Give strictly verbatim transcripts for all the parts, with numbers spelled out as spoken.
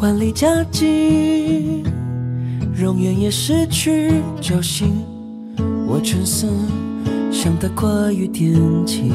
万里佳绩，容颜也失去侥幸。我沉思，想得过于惦记，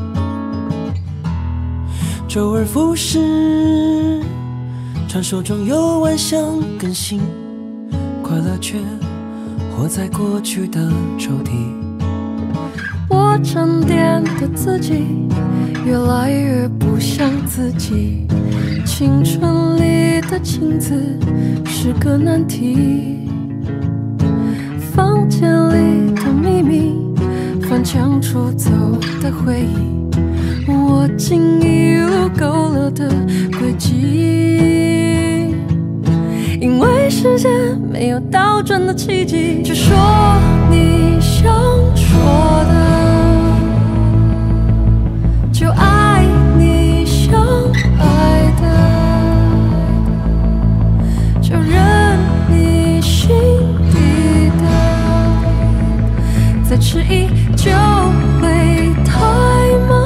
周而复始，传说中有万象更新，快乐却活在过去的抽屉。 我沉淀的自己越来越不像自己，青春里的情字是个难题，房间里的秘密，翻墙出走的回忆，我竟一路勾勒的轨迹。因为世界没有倒转的奇迹，就说你想说的，就爱你想爱的，就任你心底的，再迟疑就会太慢。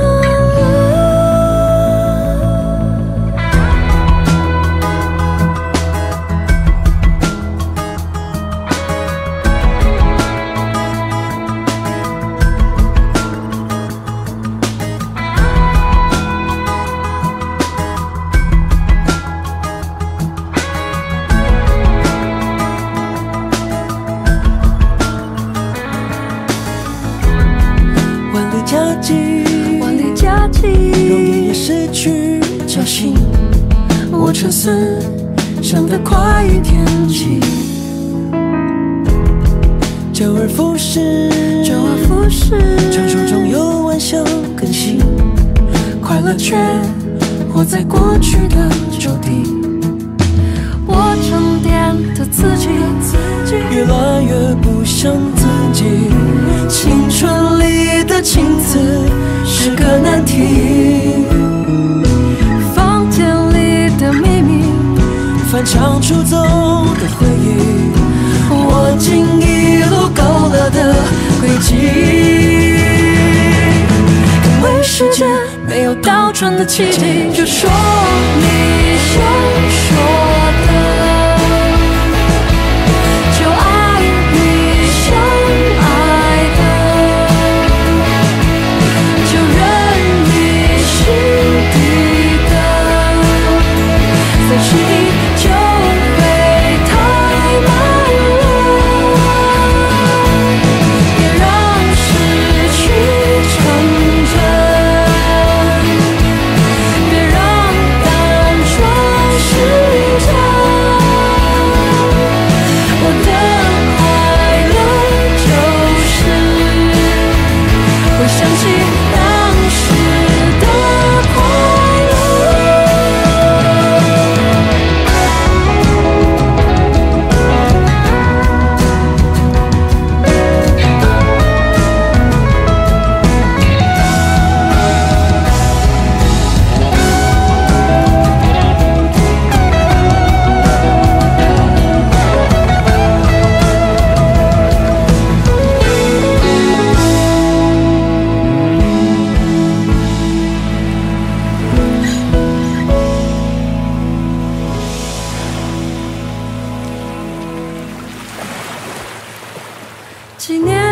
万里佳绩，容颜也失去侥幸。我沉思，想得快于天际，周而复始， 周而复始， 传说中有万象更新，快乐却活在过去的抽屉。 我沉淀的自己越来越不像自己，青春里的情字是个难题， 房间里的秘密， 翻墙出走的回忆，我竟一路勾勒的轨迹。因为世界没有倒转的奇迹，就说你想说的， 几年